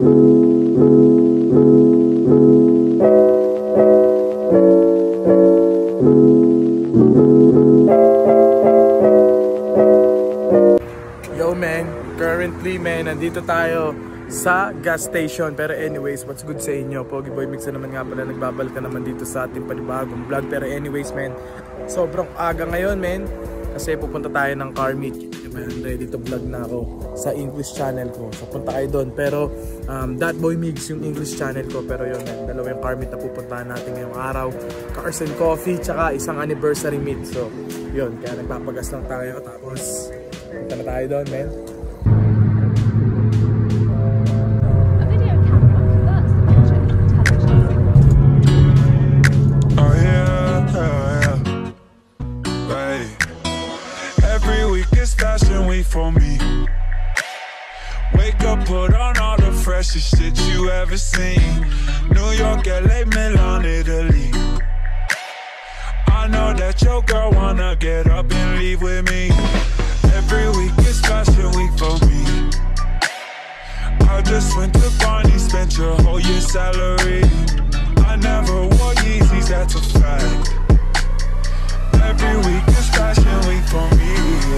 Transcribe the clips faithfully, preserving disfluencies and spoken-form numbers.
Yo man, currently man, nandito tayo sa gas station. Pero anyways, what's good sa inyo? Pogi Boy Mix na naman nga pala, nagbabalik ka naman dito sa ating panibagong vlog. Pero anyways man, sobrang aga ngayon man, kasi pupunta tayo ng car meet. Ready to vlog na ako sa English channel ko, so punta kayo doon. Pero um, That Boy Mix yung English channel ko. Pero yun, dalawa yung car meet na pupuntahan natin ngayong araw. Cars and Coffee, tsaka isang anniversary meet. So yun, kaya nagpapagas lang tayo. Tapos punta na tayo doon man. For me, wake up, put on all the freshest shit you ever seen. New York, L A, Milan, Italy. I know that your girl wanna get up and leave with me. Every week is fashion week for me. I just went to Barney, spent your whole year's salary. I never wore Yeezys, that's a fact. Every week is fashion week for me.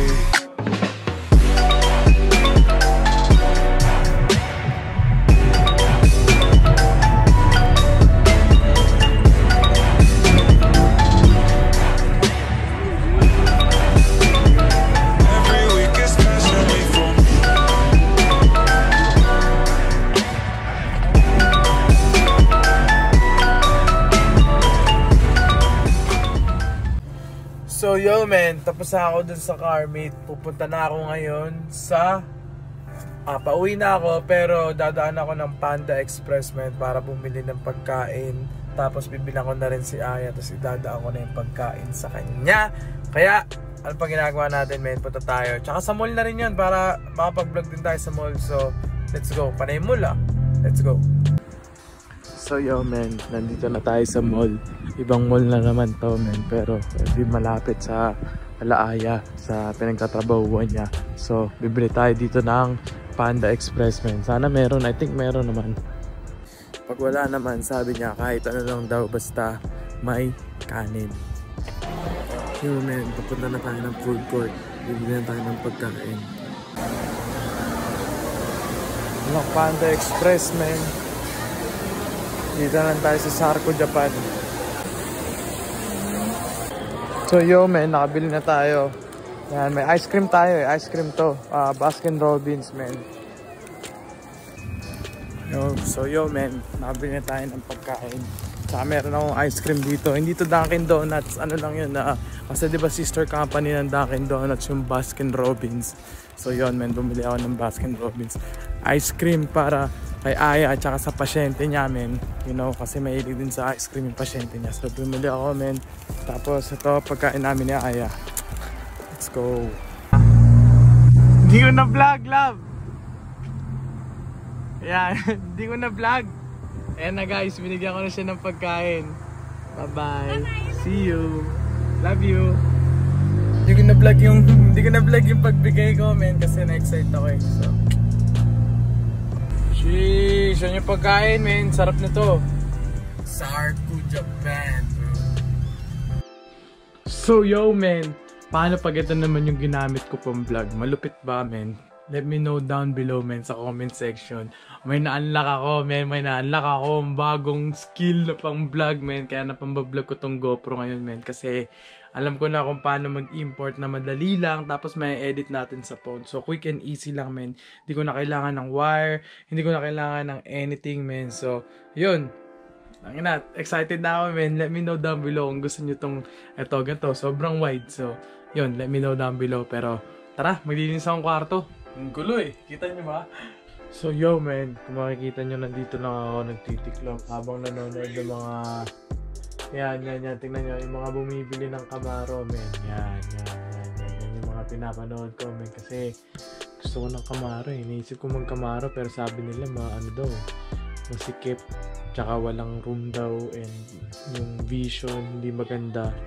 So yo man, tapos na ako dun sa car meet. Pupunta na ako ngayon sa ah, pauwi na ako, pero dadaan ako ng Panda Express man para bumili ng pagkain. Tapos bibilang ko na rin si Aya, tapos idadaan ko na yung pagkain sa kanya. Kaya ano pang ginagawa natin man, punta tayo. Tsaka sa mall na rin yun para makapag-vlog din tayo sa mall. So let's go, panay mall ah. Let's go. So yo man, nandito na tayo sa mall. Ibang mall na naman to man, pero di malapit sa Alaaya, sa pinagtatrabahuan niya. So bibili tayo dito ng Panda Express man. Sana meron, I think meron naman. Pag wala naman, sabi niya kahit ano lang daw, basta may kanin. Yo man, papunta na tayo ng food court. Bibili na tayo ng pagkain. Walang Panda Express man. Dito lang tayo sa Sarco, Japan. So yo man, nakabili na tayo. Yan, may ice cream tayo eh. Ice cream to. Uh, Baskin Robbins man. Yo, so yo man, nakabili na tayo ng pagkain. Tsaka meron akong ice cream dito. Hindi to Dunkin Donuts. Ano lang yun na. Uh, kasi diba sister company ng Dunkin Donuts yung Baskin Robbins. So yun man, bumili ako ng Baskin Robbins ice cream para kay Aya at saka sa pasyente niya men. You know, kasi mahilig din sa ice cream yung pasyente niya. So bumili ako men. Tapos ito pagkain namin ni Aya. Let's go. Hindi ko na vlog, love. Ayan, hindi ko na vlog. Ayan na guys, binigyan ko na siya ng pagkain. Bye bye. See you. Love you. Hindi ko na vlog yung hindi ko na vlog yung pagbigay ko men, kasi na-excite ako eh. So sheesh, yan yung pagkain men, sarap na to. Sarco, Japan bro. So yo men, paano pag ito naman yung ginamit ko pang vlog? Malupit ba men? Let me know down below men sa comment section. May na-unlock ako men, may na-unlock ako bagong skill na pang vlog men. Kaya napang-vlog ko tong GoPro ngayon men, kasi alam ko na kung paano mag-import na madali lang, tapos may edit natin sa phone. So quick and easy lang men. Hindi ko na kailangan ng wire, hindi ko na kailangan ng anything men. So yun, ang ina, excited na ako men. Let me know down below kung gusto nyo tong eto, ganito, sobrang wide. So yun, let me know down below. Pero tara, maglilinis akong kwarto. Ang gulo eh, kita nyo ba? So yo man, kung makikita nyo, nandito lang ako nagtitiklop habang nanonood ng mga yan, yan, yan, tingnan nyo yung mga bumibili ng Camaro men. Yan, yan, yan, yan, yan yung mga pinapanood ko men, kasi gusto ko ng Camaro eh. Naisip ko mag Camaro pero sabi nila mga ano daw, masikip, tsaka walang room daw, and yung vision hindi maganda.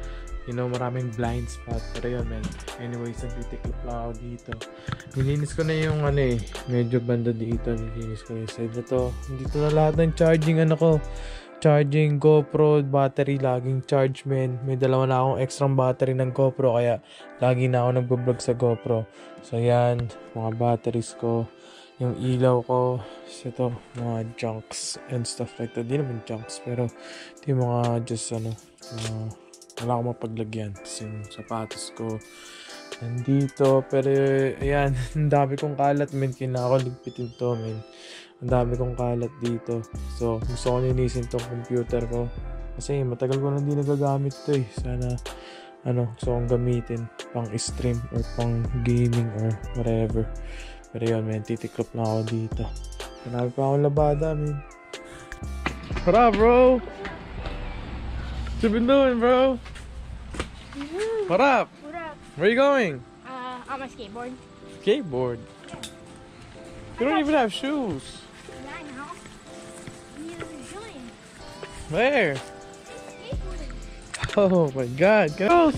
you know, maraming blind spot. Pero yun, man. Anyways, nagtitiklop lang ako dito. Nilinis ko na yung ano eh, medyo banda dito. Nilinis ko yung side na to. Dito na lahat ng charging ano ko. Charging GoPro, battery, laging charge, man. May dalawa na akong extra battery ng GoPro, kaya lagi na ako nagbablog sa GoPro. So, yan, mga batteries ko, yung ilaw ko, ito, mga junks and stuff like that. Di naman junks, pero ito yung mga just, ano, mga, wala akong mapaglagyan. Tapos yung sapatos ko, nandito, pero, ayan, ang dami kong kalat, man. Kailangan ko ligpitin to, man. Ang dami kong kalat dito. So, gusto ko ninisin tong computer ko. Kasi matagal ko na hindi nagagamit to eh. Sana, ano, gusto kong gamitin pang stream or pang gaming or whatever. Pero yun, man, titiklop na ako dito. Marami pa akong labada, man. What up, bro? What you been doing, bro? What up? What up? Where you going? Uh, on my skateboard. Skateboard? You don't even have shoes. Yeah, I know. Neither is Julian. Where? Skateboarding. Oh my god, go!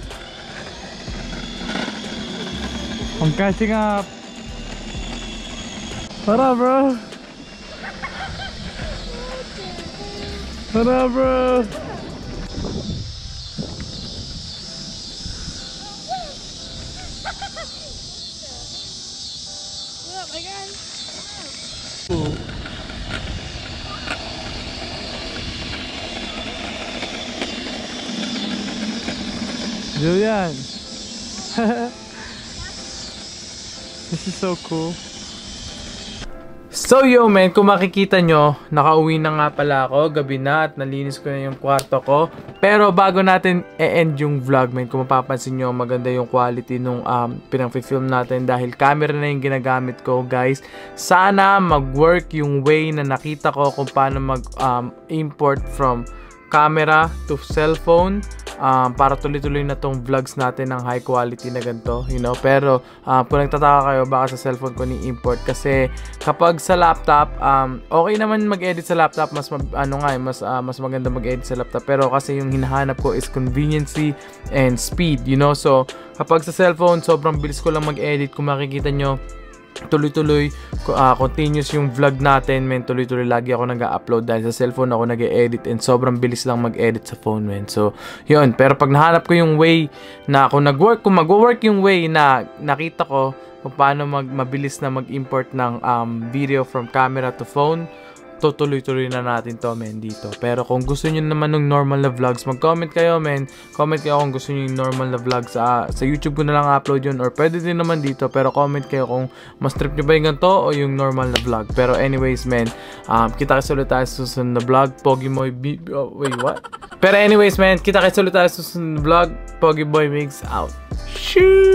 I'm catching up. What up, bro? What up, bro? What up, my guy? Julian. This is so cool. So yo man, kung makikita nyo, nakauwi na nga pala ako, gabi na at nalinis ko na yung kwarto ko. Pero bago natin e-end yung vlog man, kung mapapansin nyo, maganda yung quality nung um, pinang-film natin dahil camera na yung ginagamit ko, guys. Sana mag-work yung way na nakita ko kung paano mag-import um, from camera to cellphone. Um, para tuloy-tuloy na tong vlogs natin ng high quality na ganito, you know. Pero uh, kung nagtataka kayo baka sa cellphone ko ni-import, kasi kapag sa laptop, um, okay naman mag-edit sa laptop, mas ano nga, mas uh, mas maganda mag-edit sa laptop, pero kasi yung hinahanap ko is conveniency and speed, you know. So kapag sa cellphone, sobrang bilis ko lang mag-edit. Kung makikita nyo, tuloy-tuloy, uh, continuous yung vlog natin, men. Tuloy-tuloy lagi ako nag-upload dahil sa cellphone ako nag-edit and sobrang bilis lang mag-edit sa phone, men. So, yun. Pero pag nahanap ko yung way na kung nag-work, kung mag-work yung way na nakita ko kung paano mag mabilis na mag-import ng um, video from camera to phone, tutuloy-tuloy na natin to, men, dito. Pero kung gusto nyo naman ng normal na vlogs, mag-comment kayo, men. Comment kayo kung gusto nyo yung normal na vlogs. Uh, sa YouTube ko na lang upload yun, or pwede din naman dito. Pero comment kayo kung mas trip nyo ba yung ganito o yung normal na vlog. Pero anyways, men, um, kita kasi ulit tayo sa susunod na vlog. Pogi Boy B... Oh, wait, what? Pero anyways, men, kita kasi ulit tayo sa susunod na vlog. Pogi Boy Migs out. Shoo!